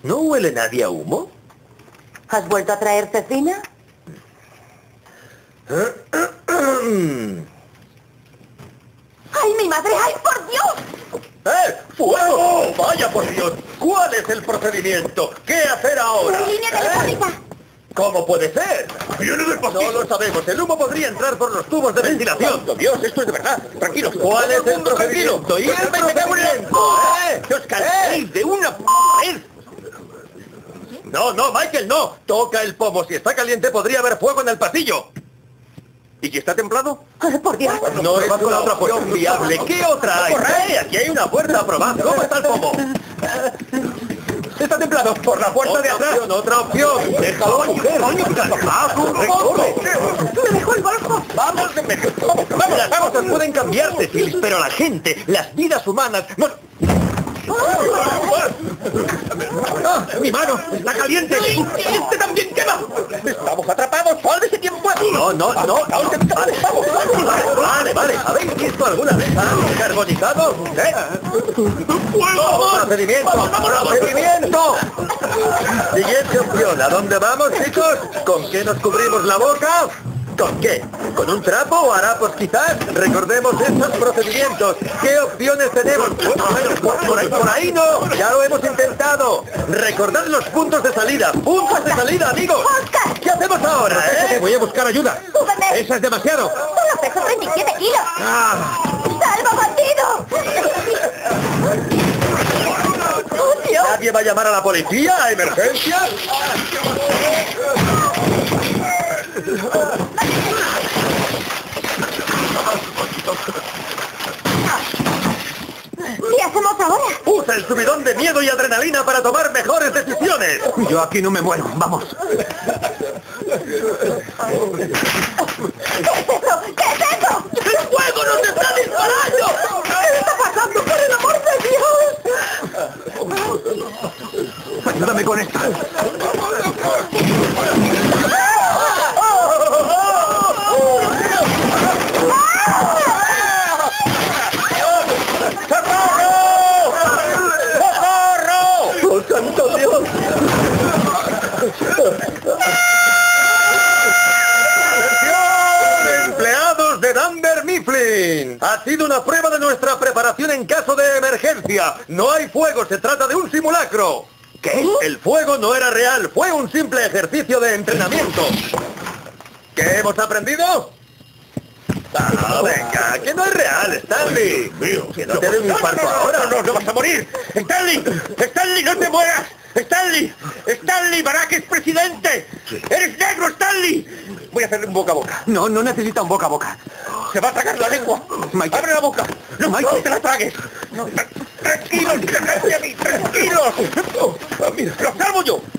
¿No huele nadie a humo? ¿Has vuelto a traer cecina? ¡Ay, mi madre! ¡Ay, por Dios! ¡Fuego! ¡Vaya por Dios! ¿Cuál es el procedimiento? ¿Qué hacer ahora? ¡Línea telefónica! ¿Cómo puede ser? ¡Viene del pasillo! No lo sabemos. El humo podría entrar por los tubos de ventilación. ¡Santo Dios! ¡Esto es de verdad! ¡Tranquilos! ¿Cuál es el procedimiento? ¿Y el procedimiento? ¡Que os canséis de una vez! No, Michael, no. Toca el pomo. Si está caliente podría haber fuego en el pasillo. ¿Y si está templado? ¡Ay, por Dios! No es una otra opción viable. ¿Qué otra hay? Aquí hay una puerta aprobada. ¿Cómo está el pomo? ¡Está templado! ¡Por la puerta de atrás! Otra opción. Déjalo, mujer. ¡Corre! ¡Me dejó el bolso! Vamos, las cosas pueden cambiarse, Phyllis, pero la gente, las vidas humanas, no... ¡Mi mano! ¡Está caliente! ¡Este también quema! ¡Estamos atrapados! ¡Sálvese quien pueda! No. Vale. ¿Habéis visto alguna vez algo carbonizado? ¡Fuego! ¡Procedimiento! Siguiente opción. ¿A dónde vamos, chicos? ¿Con qué nos cubrimos la boca? ¿Con qué? ¿Con un trapo o harapos quizás? Recordemos estos procedimientos. ¿Qué opciones tenemos? Por ahí no. Ya lo hemos intentado. Recordad los puntos de salida. ¡Puntos de salida, amigos! ¡Oscar! ¿Qué hacemos ahora, Voy a buscar ayuda. ¡Súbeme! ¡Eso es demasiado! ¡Solo peso 37 kilos! ¡Ah! ¡Salva, bandido! ¡Oh, Dios! ¿Nadie va a llamar a la policía? ¿A emergencias? ¿Qué hacemos ahora? Usa el subidón de miedo y adrenalina para tomar mejores decisiones. Yo aquí no me muero. Vamos. ¿Qué es eso? ¿Qué es eso? ¡El fuego nos está disparando! ¿Qué está pasando, por el amor de Dios? Ayúdame con esta. ¡Oh, santo Dios! ¡Atención, empleados de Dunder Mifflin! Ha sido una prueba de nuestra preparación en caso de emergencia. No hay fuego, se trata de un simulacro. ¿Qué? El fuego no era real, fue un simple ejercicio de entrenamiento. ¿Qué hemos aprendido? Ah, venga, que no es real, Stanley. Que no te dé un infarto ahora. No vas a morir. ¡Stanley! ¡No te mueras! ¡Stanley! ¡Barack es presidente! ¡Eres negro, Stanley! Voy a hacerle un boca a boca. No necesita un boca a boca. ¡Se va a tragar la lengua! Michael. ¡Abre la boca! ¡No, Michael. no te la tragues! ¡Tranquilos! ¡Tranquilos! ¡Los salvo yo!